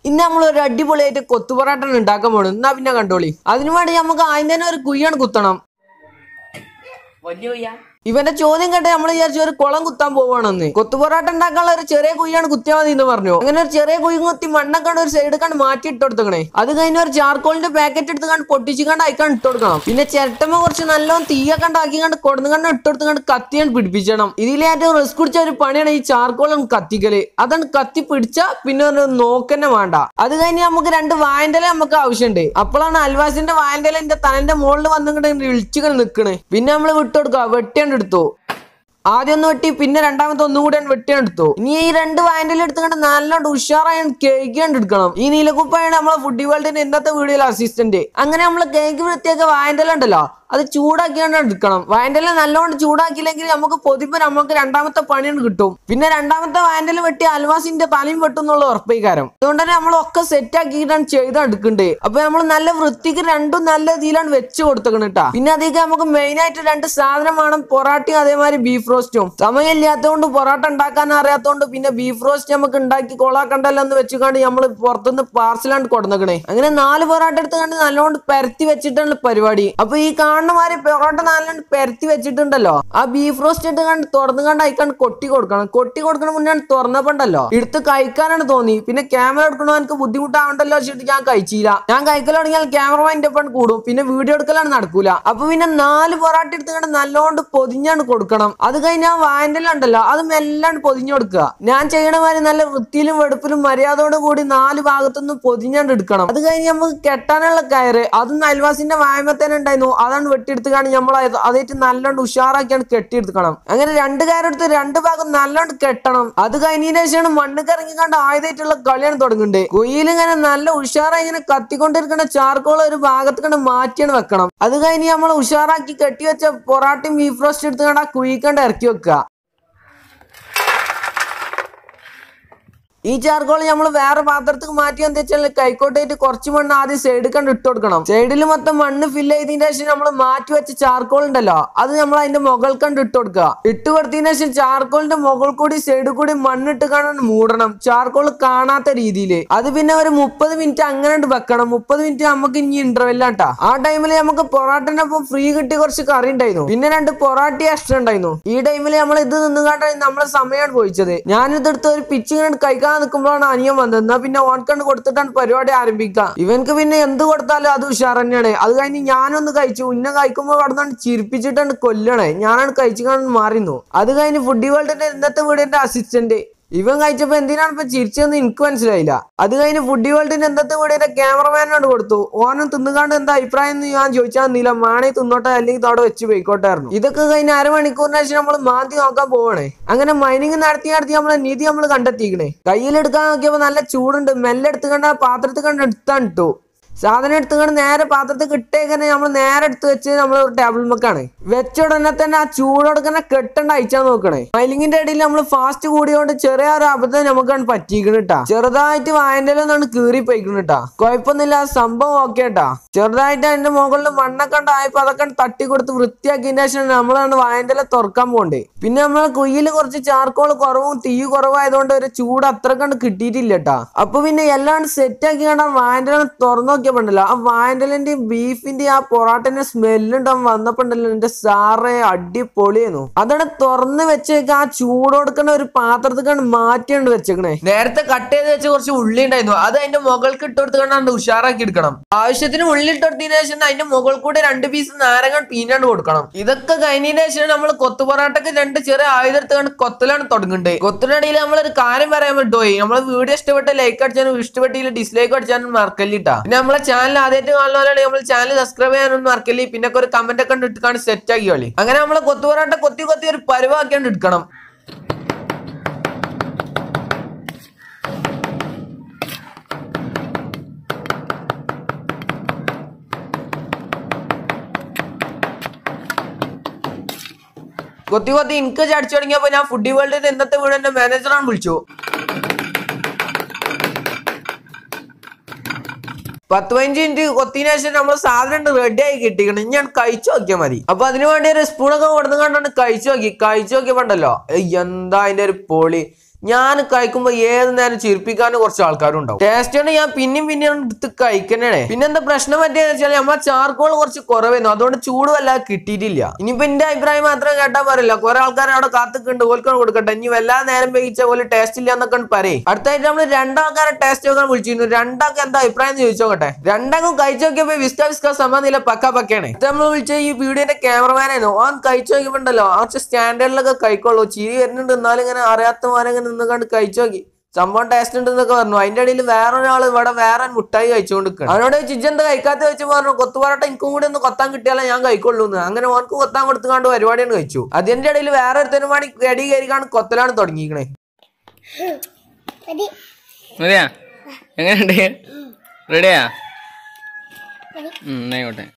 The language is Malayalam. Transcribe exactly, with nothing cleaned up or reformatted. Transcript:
ഇന്ന് നമ്മൾ ഒരു അടിപൊളിയായിട്ട് കൊത്തുപൊറാട്ട ഉണ്ടാക്കാൻ പോകണം. എന്നാ പിന്നെ കണ്ടോളി. അതിനു വേണ്ടി നമുക്ക് ആദ്യം തന്നെ ഒരു കുയ്യാണ് കുത്തണം. ഇവന്റെ ചോദ്യം കേട്ട് നമ്മൾ വിചാരിച്ചു ഒരു കുളം കുത്താൻ പോവാണെന്ന്. കൊത്തുപൊറാട്ട ഉണ്ടാക്കാനുള്ള ഒരു ചെറിയ കുയ്യാണ് കുത്തിയാൽ മതി എന്ന് പറഞ്ഞു. അങ്ങനെ ഒരു ചെറിയ കുയ്യ കുത്തി മണ്ണൊക്കെ ഒരു സൈഡ് കണ്ട് മാറ്റി ഇട്ട് കൊടുത്തേ. അത് കഴിഞ്ഞ ഒരു ചാർക്കോളിന്റെ പാക്കറ്റ് എടുത്ത് കണ്ട് പൊട്ടിച്ച് കണ്ട് അയക്കാൻ ഇട്ട് കൊടുക്കണം. പിന്നെ ചിരട്ടമ്മ കുറച്ച് നല്ലോണം തീയൊക്കെ ഉണ്ടാക്കി കണ്ട് കൊടുന്ന് കണ്ട് ഇട്ട് കൊടുത്ത് കണ്ട് കത്തിയാണ് പിടിപ്പിച്ചണം. ഇതിലെ ഏറ്റവും റിസ്ക് പിടിച്ച ഒരു പണിയാണ് ഈ ചാർക്കോളും കത്തിക്കല്. അതാണ് കത്തി പിടിച്ച പിന്നെ ഒരു നോക്കന്നെ വേണ്ട. അത് കഴിഞ്ഞ് നമുക്ക് രണ്ട് വായന്റല നമുക്ക് ആവശ്യമുണ്ട്. അപ്പോഴാണ് അൽവാസിന്റെ വായന്റല എന്റെ തലന്റെ മുകളിൽ വന്നിട്ട് വിളിച്ചുകൾ നിൽക്കണേ. പിന്നെ നമ്മൾ വിട്ടുകൊടുക്കുക, വെട്ടിയാണ് എടുത്തു. ആദ്യം ഒന്ന് വെട്ടി, പിന്നെ രണ്ടാമത്തെ ഒന്നും കൂടി വെട്ടിയെടുത്തു. ഇനി ഈ രണ്ട് വായന്റെല്ലാം എടുത്തുകൊണ്ട് നല്ലോണം ഉഷാറായി കേക്ക് എടുക്കണം. ഈ നീലക്കുപ്പായാണ് നമ്മളെ ഫുഡ് വേൾഡിന്റെ ഇന്നത്തെ വീഡിയോയിലെ അസിസ്റ്റന്റ്. അങ്ങനെ നമ്മൾ കേക്ക് വൃത്തിയൊക്കെ വായന്റെല്ലാം ഉണ്ടല്ലോ അത് ചൂടാക്കിയാണ് എടുക്കണം. വായന്റെല്ലാം നല്ലോണം ചൂടാക്കിയില്ലെങ്കിൽ നമുക്ക് പൊതിപ്പ് നമുക്ക് രണ്ടാമത്തെ പണിയാണ് കിട്ടും. പിന്നെ രണ്ടാമത്തെ വായന്റെല്ലാം വെട്ടി അൽവാസിന്റെ തലയും വെട്ടുന്നുള്ള ഉറപ്പിക്കാരം. അതുകൊണ്ട് തന്നെ നമ്മളൊക്കെ സെറ്റ് ആക്കിയിട്ടാണ് ചെയ്തെടുക്കണ്ടേ. അപ്പൊ നമ്മൾ നല്ല വൃത്തിക്ക് രണ്ടും നല്ല രീതിയിലാണ് വെച്ച് കൊടുത്തേക്കണം കേട്ടാ. പിന്നെ അതൊക്കെ നമുക്ക് മെയിൻ ആയിട്ട് രണ്ട് സാധനം വേണം, പൊറാട്ടയും അതേമാതിരി ബീഫ് റോസ്റ്റും. സമയമില്ലാത്തതുകൊണ്ട് പൊറാട്ട ഉണ്ടാക്കാൻ അറിയാത്തതുകൊണ്ട് പിന്നെ ബീഫ് റോസ്റ്റ് നമുക്ക് ഉണ്ടാക്കി കൊളാക്കണ്ടല്ലോ എന്ന് വെച്ചുകൊണ്ട് നമ്മൾ പുറത്തുനിന്ന് പാർസലാണ് കൊടുന്നേക്കണേ. അങ്ങനെ നാല് പൊറാട്ട എടുത്ത് കണ്ട് നല്ലോണം പരത്തി വെച്ചിട്ടാണ് പരിപാടി. അപ്പൊ ഈ കാണുന്നമാര് പൊറോട്ട നല്ലോണം പരത്തി വെച്ചിട്ടുണ്ടല്ലോ, ആ ബീഫ് റോസ്റ്റ് ഇട്ട് കണ്ട് തുറന്നു കണ്ട് അയക്കാണ്ട് കൊട്ടി കൊടുക്കണം. കൊട്ടി കൊടുക്കണ മുന്നേ തുറന്നപ്പോണ്ടല്ലോ എടുത്ത് കഴിക്കാനാണ് തോന്നി. പിന്നെ ക്യാമറ എടുക്കണോ എനിക്ക് ബുദ്ധിമുട്ടാവണ്ടല്ലോ വെച്ചിട്ട് ഞാൻ കഴിച്ചില്ല. ഞാൻ കഴിക്കൽ തുടങ്ങിയാൽ ക്യാമറമാൻ്റെ ഒപ്പം കൂടും, പിന്നെ വീഡിയോ എടുക്കലാണ് നടക്കൂല. അപ്പൊ പിന്നെ നാല് പൊറാട്ട എടുത്ത് കണ്ട് നല്ലോണം പൊതിഞ്ഞാണ് കൊടുക്കണം. അത് കഴിഞ്ഞാൽ വായന്റെല്ലാം ഉണ്ടല്ലോ അത് മെല്ലാണ് പൊതിഞ്ഞു കൊടുക്കുക. ഞാൻ ചെയ്യണ മാതിരി നല്ല വൃത്തിയിലും വെടുപ്പിലും മര്യാദയോട് കൂടി നാല് ഭാഗത്തുനിന്ന് പൊതിഞ്ഞാണ്ട് എടുക്കണം. അത് കഴിഞ്ഞ് നമുക്ക് കെട്ടാനുള്ള കയറ് അതും അയൽവാസിന്റെ വായ്മത്തേനെ ഉണ്ടായിരുന്നു. അതാണ് വെട്ടിയെടുത്തുകാണ് നമ്മൾ അതായിട്ട് നല്ലോണ്ട് ഉഷാറാക്കിയാണ് കെട്ടിയെടുക്കണം. അങ്ങനെ രണ്ട് കയറെടുത്ത് രണ്ട് ഭാഗം നല്ലോണ്ട് കെട്ടണം. അത് കഴിഞ്ഞതിന് ശേഷമാണ് മണ്ണ് കറങ്ങി കണ്ട് ആയതായിട്ടുള്ള കളിയാണ് തുടങ്ങുന്നുണ്ട്. കുയിൽ ഇങ്ങനെ നല്ല ഉഷാറായി ഇങ്ങനെ കത്തിക്കൊണ്ടിരിക്കുന്ന ചാർക്കോൾ ഒരു ഭാഗത്ത് കണ്ട് മാറ്റിയാണ് വെക്കണം. അത് കഴിഞ്ഞ് നമ്മൾ ഉഷാറാക്കി കെട്ടിവെച്ച പൊറാട്ടയും ബീഫ് റോസ്റ്റ് എടുത്തുകൊണ്ട് ആ കുയിക്കണ്ട് ഇറക്കി വെക്കുക. ഈ ചാർക്കോൾ നമ്മൾ വേറെ പാത്രത്തിൽ മാറ്റി എന്താ വെച്ചാൽ കൈക്കോട്ടായിട്ട് കുറച്ച് മണ്ണ് ആദ്യം സൈഡിൽ കണ്ട് ഇട്ട് കൊടുക്കണം. സൈഡിൽ മൊത്തം മണ്ണ് ഫില്ല് ചെയ്തതിന് ശേഷം നമ്മൾ മാറ്റി വെച്ച ചാർക്കോൾ ഉണ്ടല്ലോ അത് നമ്മൾ അതിന്റെ മുകൾ കണ്ട് ഇട്ട് കൊടുക്കുക. ഇട്ട് കൊടുത്തതിന് ശേഷം ചാർക്കോളിന്റെ മുകൾ കൂടി സൈഡിൽ കൂടി മണ്ണിട്ട് കാണാൻ മൂടണം, ചാർക്കോൾ കാണാത്ത രീതിയിൽ. അത് പിന്നെ ഒരു മുപ്പത് മിനിറ്റ് അങ്ങനെ വെക്കണം. മുപ്പത് മിനിറ്റ് നമുക്ക് ഇനി ഇന്റർവെല്ലാട്ടാ. ആ ടൈമിൽ നമുക്ക് പൊറാട്ടിന്റെ ഒപ്പം ഫ്രീ കിട്ടി കുറച്ച് കറി ഉണ്ടായിരുന്നു, പിന്നെ രണ്ട് പൊറാട്ടി എക്സ്ട്രാ ഉണ്ടായിരുന്നു. ഈ ടൈമിൽ നമ്മൾ ഇത് നിന്ന് കണ്ടാണ് നമ്മളെ സമയമാണ് പോയിച്ചത്. ഞാനിതെടുത്ത് ഒരു പിച്ച് കണ്ട് കഴിക്കാൻ നിൽക്കുമ്പോഴാണ് അനിയൻ വന്നത്. എന്നാ പിന്നെ ഓൺ കണ്ട് കൊടുത്തിട്ടാണ് പരിപാടി ആരംഭിക്കുക. ഇവനക്ക് പിന്നെ എന്ത് കൊടുത്താലും അത് ഉഷാർ തന്നെയാണ്. അത് കഴിഞ്ഞ് ഞാനൊന്ന് കഴിച്ചു. ഉന്നെ കഴിക്കുമ്പോൾ കടന്നാണ് ചിരിപ്പിച്ചിട്ടാണ് കൊല്ലണേ. ഞാനാണ് കഴിച്ചു കാണാൻ മാറിന്നു. അത് കഴിഞ്ഞ് ഫുഡ് വേൾഡിന്റെ ഇന്നത്തെ വീടിന്റെ അസിസ്റ്റന്റ് ഇവൻ കഴിച്ചപ്പോ എന്തിനാണ് ഇപ്പൊ ചിരിച്ചതെന്ന് എനിക്ക് മനസ്സിലായില്ല. അത് കഴിഞ്ഞ് ഫുഡ് വേൾഡിന്റെ എന്തത്തെ വീടിന്റെ ക്യാമറമാനോട് കൊടുത്തു. ഓനും തിന്നുകാണ്ട് എന്താ അഭിപ്രായം എന്ന് ഞാൻ ചോദിച്ചാൽ നീല മാണി തിന്നോട്ടെ അല്ലെങ്കിൽ അവിടെ വെച്ച് പോയിക്കോട്ടായിരുന്നു. ഇതൊക്കെ കഴിഞ്ഞ് അരമണിക്കൂറിന് ശേഷം നമ്മൾ മാന്തി നോക്കാൻ പോവാണേ. അങ്ങനെ മൈനിങ് നടത്തി നടത്തി നമ്മളെ നിധി നമ്മൾ കണ്ടെത്തിക്കണേ. കയ്യിലെടുക്കാൻ നോക്കിയപ്പോ നല്ല ചൂടുണ്ട്. മെല്ലെ എടുത്ത് കണ്ട പാത്രത്തിൽ കണ്ട് എടുത്താൻ ഇട്ടു. സാധനം എടുത്തുകൊണ്ട് നേരെ പാത്രത്തിൽ കിട്ടേക്കന്നെ നമ്മൾ നേരെ എടുത്ത് വെച്ച് നമ്മൾ ഒരു ടേബിൾ മക്കാണ് വെച്ച ഉടനെ തന്നെ ആ ചൂടോടക്കന്നെ കെട്ടണ്ട അയച്ചാൽ നോക്കണേ. മൈലിങ്ങിന്റെ ഇടയിൽ നമ്മൾ ഫാസ്റ്റ് കൂടിയോണ്ട് ചെറിയ ഒരു അബദ്ധം നമുക്കാണ് പറ്റിക്കണിട്ടാ. ചെറുതായിട്ട് വായന്റെലാണ് കീറി പോയിക്കണിട്ടാ. കുഴപ്പമൊന്നുമില്ല, സംഭവം ഓക്കെ കേട്ടാ. ചെറുതായിട്ട് അതിന്റെ മുകളിൽ മണ്ണൊക്കെ ഉണ്ടായപ്പോ അതൊക്കെ തട്ടി കൊടുത്ത് വൃത്തിയാക്കിയതിന്റെ ശേഷം നമ്മളാണ് വായന്റെല തുറക്കാൻ പോകണ്ടേ. പിന്നെ നമ്മളെ കുയ്യിൽ കുറച്ച് ചാർക്കോൾ കുറവും തീ കുറവായതുകൊണ്ട് ഒരു ചൂട് അത്ര കണ്ട് കിട്ടിയിട്ടില്ല കേട്ടാ. അപ്പൊ പിന്നെ എല്ലാം സെറ്റ് ആക്കി കണ്ടാ വായന്റെല തുറന്നു ണ്ടല്ലോ. ആ വായന്റലിന്റെ ബീഫിന്റെ ആ പൊറാട്ടന്റെ സ്മെല്ലുണ്ടാവും വന്നപ്പോണ്ടല്ലോ എന്റെ സാറെ അടിപൊളിയായിരുന്നു. അതവിടെ തുറന്ന് വെച്ചേക്ക ആ ചൂടോടുക്കണ ഒരു പാത്രത്തിൽ മാറ്റിയാണ് വെച്ചേക്കണേ. നേരത്തെ കട്ട് ചെയ്ത് വെച്ച് കുറച്ച് ഉള്ളി ഉണ്ടായിരുന്നു, അത് അതിന്റെ മുകൾക്ക് ഇട്ട് കൊടുത്തുകൊണ്ട് ഉഷാറാക്കി എടുക്കണം. ആവശ്യത്തിന് ഉള്ളി ഇട്ട് കൊടുത്തതിന് ശേഷം അതിന്റെ മുകളിൽ കൂടെ രണ്ട് പീസ് നാരങ്ങ പീഞ്ഞാണ്ട് കൊടുക്കണം. ഇതൊക്കെ കഴിഞ്ഞതിന് ശേഷം നമ്മൾ കൊത്തു പൊറാട്ടക്ക് രണ്ട് ചെറിയ ആയുധം എടുത്തുകൊണ്ട് കൊത്തലാണ് തുടങ്ങുന്നുണ്ട്. കൊത്തിനടിയിൽ നമ്മളൊരു കാര്യം പറയാൻ വിട്ടുപോയി. നമ്മളെ വീഡിയോ ഇഷ്ടപ്പെട്ട ലൈക്ക് അടിച്ചാലും ഇഷ്ടപ്പെട്ടില്ല ഡിസ്ലൈക്ക് അടിച്ചാലും മറക്കല്ലിട്ടാ. പിന്നെ നമ്മളെ ചാനൽ ആദ്യമായിട്ട് കാണുന്നവരാണ് നമ്മൾ ചാനൽ സബ്സ്ക്രൈബ് ചെയ്യാനൊന്നും മറക്കല്ലേ. പിന്നെ ഒരു കമന്റ് ഒക്കെ ഇട്ടിട്ടാണ് സെറ്റ് ആക്കി കളി. അങ്ങനെ നമ്മളെ കൊത്തുപൊറാട്ട കൊത്തി കൊത്തി ഒരു പരുവാക്കിയാണ്ട് എടുക്കണം. കൊത്തി കൊത്തി എനിക്ക് ചടിച്ചു തുടങ്ങിയപ്പോ ഞാൻ ഫുഡ് വേൾഡിന്റെ ഇന്നത്തെ വീടിന്റെ മാനേജറാണ് വിളിച്ചു. പത്ത് പതിനഞ്ച് മിനിറ്റ് കൊത്തിന് ശേഷം നമ്മൾ സാധനം റെഡി ആയി കിട്ടിക്കണം. ഞാൻ കഴിച്ചു നോക്കിയാൽ മതി. അപ്പൊ അതിനു വേണ്ടി ഒരു സ്പൂണൊക്കെ കൊടുത്തു കണ്ടാണ് കഴിച്ചു നോക്കി. കഴിച്ചു നോക്കിയപ്പോണ്ടല്ലോ എന്താ അതിന്റെ ഒരു പൊളി. ഞാൻ കഴിക്കുമ്പോ ഏത് നേരം ചിരിപ്പിക്കാനും കുറച്ച് ആൾക്കാരും ഉണ്ടാവും. ടേസ്റ്റ് കൊണ്ട് ഞാൻ പിന്നെയും പിന്നെയും എടുത്ത് കഴിക്കണേ. പിന്നെന്താ പ്രശ്നം പറ്റിയെന്ന് വെച്ചാൽ നമ്മളെ ചാർക്കോൾ കുറച്ച് കുറവായിരുന്നു, അതുകൊണ്ട് ചൂട് വല്ലാതെ കിട്ടിയിട്ടില്ല. ഇനിയിപ്പോ എന്റെ അഭിപ്രായം മാത്രം കേട്ടാ പറയില്ല, കുറെ ആൾക്കാർ അവിടെ കാത്തുക്കുണ്ട്, ഓൽക്കാണ് കൊടുക്കട്ടെ. ഇനി വല്ലാതെ നേരം വേവിച്ച പോലെ ടേസ്റ്റ് ഇല്ല എന്നൊക്കെ പറയും. അടുത്തായിട്ട് നമ്മൾ രണ്ടാൾക്കാരെ ടേസ്റ്റ് നോക്കാൻ വിളിച്ചിരുന്നു. രണ്ടാൾക്ക് എന്താ അഭിപ്രായം എന്ന് ചോദിച്ചോട്ടെ. രണ്ടാക്കും കഴിച്ചു നോക്കിയപ്പോ വിസ്ക വിസ്ക സമ്മതില്ല, പക്ക പക്കയാണ്. നമ്മൾ വിളിച്ച ഈ വീഡിയോന്റെ ക്യാമറമാനായിരുന്നു. ഓൻ കഴിച്ചു നോക്കിയപ്പോണ്ടല്ലോ കുറച്ച് സ്റ്റാൻഡേർഡിലൊക്കെ കഴിക്കുള്ളൂ. ചിരി വരുന്നുണ്ട്, എന്നാലും ഇങ്ങനെ അറിയാത്ത മാരങ്ങനെ നിന്ന് കണ്ട് കഴിച്ചു നോക്കി. സംഭവം ടേസ്റ്റ് ഉണ്ട് എന്നൊക്കെ പറഞ്ഞു. അതിന്റെ ഇടയിൽ വേറൊരാൾ ഇവിടെ വേറെ മുട്ടായി കഴിച്ചുകൊണ്ടിരിക്കണം. അവനോട് ചിജന്ത കഴിക്കാത്ത വെച്ച് പറഞ്ഞു, കൊത്തു പറട്ടെ എനിക്കും കൂടി ഒന്ന് കൊത്താൻ കിട്ടിയാലേ ഞാൻ കഴിക്കൊള്ളൂ എന്ന്. അങ്ങനെ ഓനക്ക് കൊത്താൻ കൊടുത്തുകൊണ്ട് പരിപാടിയാണ് കഴിച്ചു. അതിന്റെ ഇടയിൽ വേറെ ഒരുത്തനും പാടി കടി കയറിക്കാണ് കൊത്തലാണ് തുടങ്ങിക്കണേ. എങ്ങനെയുണ്ട്? റെഡിയാ? ആയിക്കോട്ടെ.